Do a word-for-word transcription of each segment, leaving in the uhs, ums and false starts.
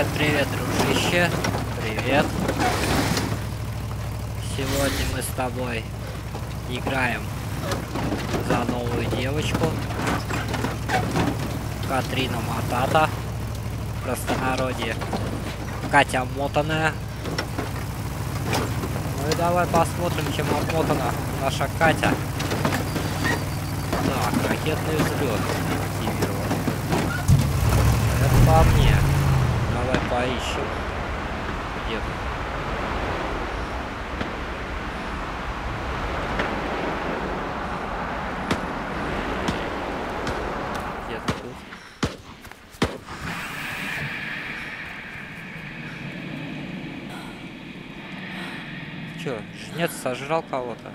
Привет, привет, дружище. Привет. Сегодня мы с тобой играем за новую девочку. Катрина Матата. В простонародье Катя Мотаная. Ну и давай посмотрим, чем отмотана наша Катя. Так, ракетный взлет активирован. Это по мне. Давай поищем. Где ты? Где ты тут? Чё, жнец сожрал кого-то?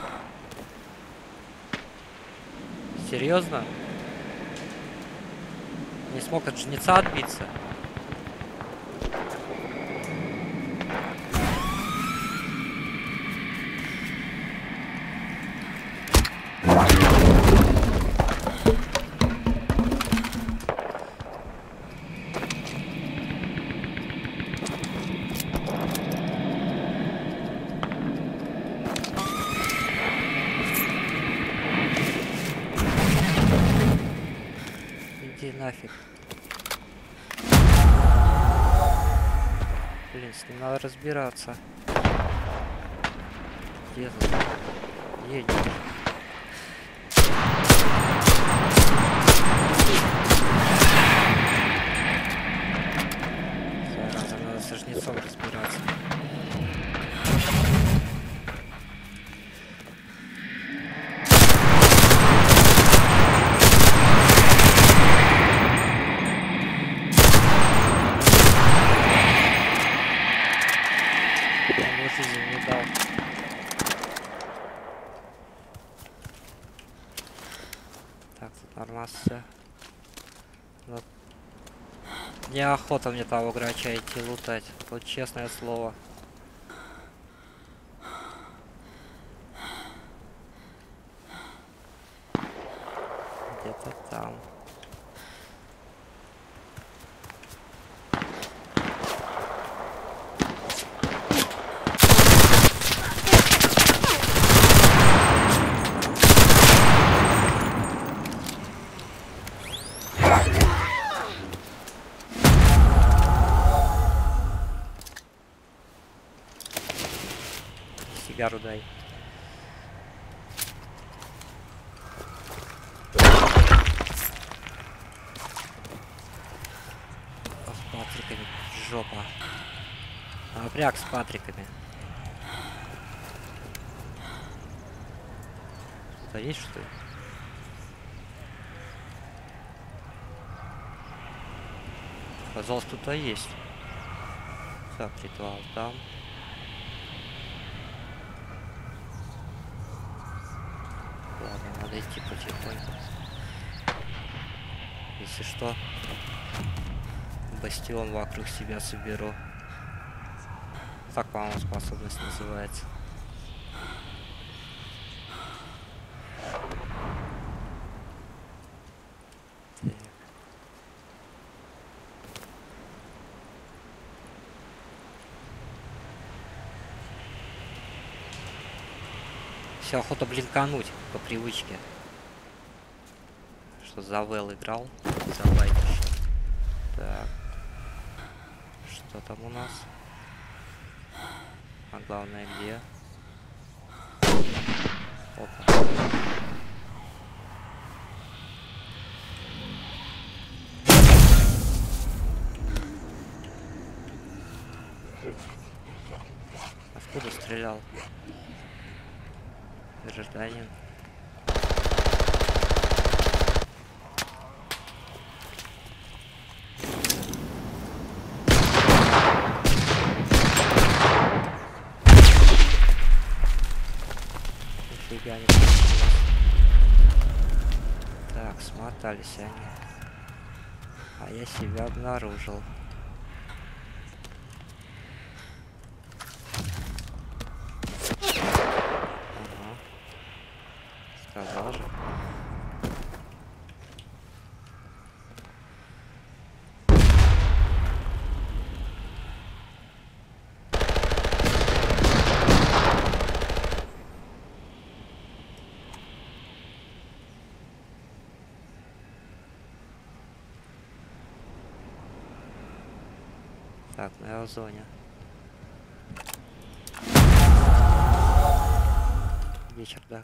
Серьезно? Не смог от жнеца отбиться? Иди нафиг. Блин, с ним надо разбираться. Где ты? Едешь. Зараза, надо со жнецом разбираться. Так, тут нормально все. Но... Неохота мне того грача идти лутать. Вот честное слово. Где-то там. Сигару дай. С патриками. Жопа. Напряг с патриками. Что-то есть, что ли? Казалось, кто-то есть. Так, ритуал там. Ладно, надо идти потихоньку. Если что, бастион вокруг себя соберу. Так, по-моему, способность называется. Так. Все, охота блинкануть по привычке. Что за Вэл играл? За Вайтиш. Так. Что там у нас? А главное где? Опа. Откуда стрелял? Гражданин. Нифига не получилось. Так, смотались они. А я себя обнаружил. Сказал же. Так, ну я в зоне. Где чердак?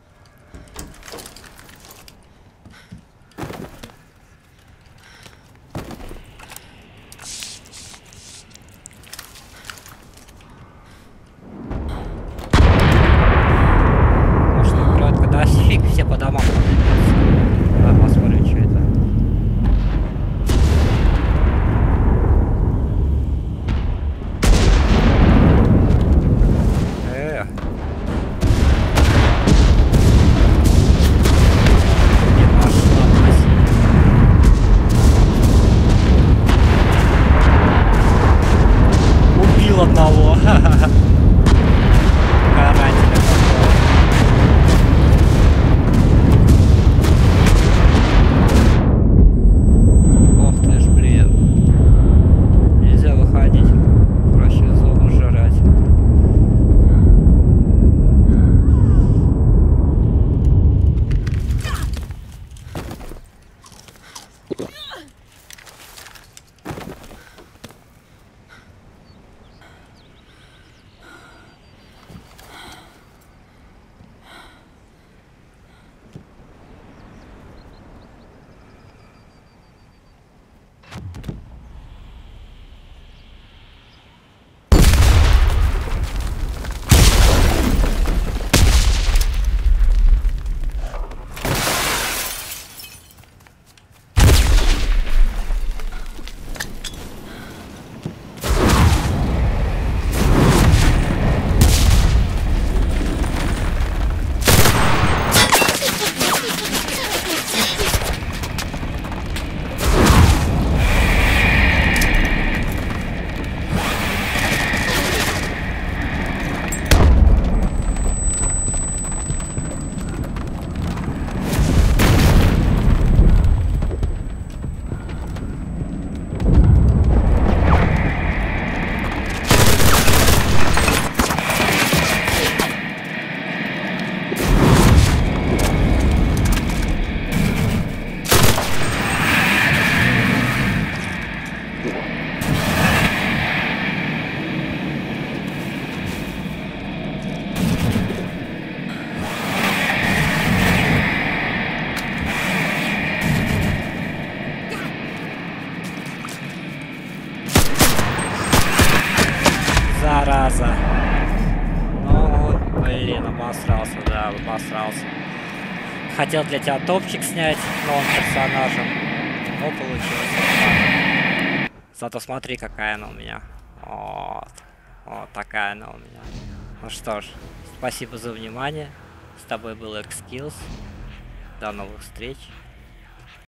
Может, играют, когда фиг все по домам. А, посмотрим, что это. Эх. Не нашлась. Убил одного. Карателя такого. Ох ты ж, блин. Нельзя выходить. Проще зону жрать. Зараза. Ну, блин, обосрался, да, обосрался. Хотел для тебя топчик снять новым персонажем, но получилось. Зато смотри, какая она у меня. Вот. Вот такая она у меня. Ну что ж, спасибо за внимание. С тобой был X-Skills. До новых встреч.